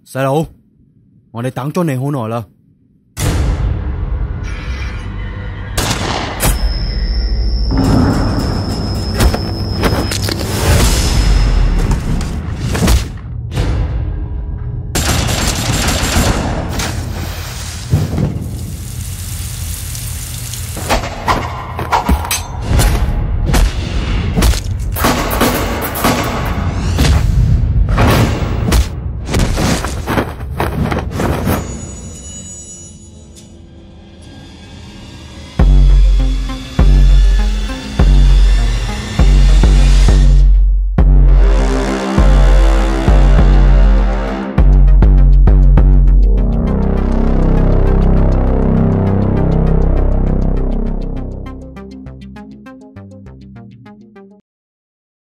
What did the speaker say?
細佬，我哋等咗你好耐啦。